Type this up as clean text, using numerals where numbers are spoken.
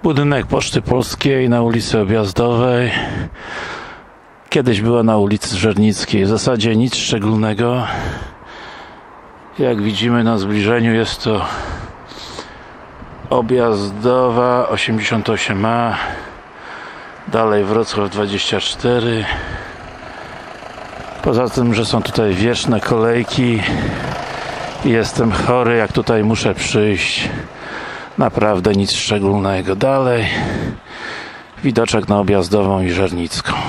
Budynek Poczty Polskiej na ulicy Objazdowej. Kiedyś była na ulicy Żernickiej. W zasadzie nic szczególnego. Jak widzimy na zbliżeniu, jest to Objazdowa 88A, dalej Wrocław 24. Poza tym, że są tutaj wieczne kolejki i jestem chory, jak tutaj muszę przyjść, naprawdę nic szczególnego. Dalej widoczek na Objazdową i Żernicką.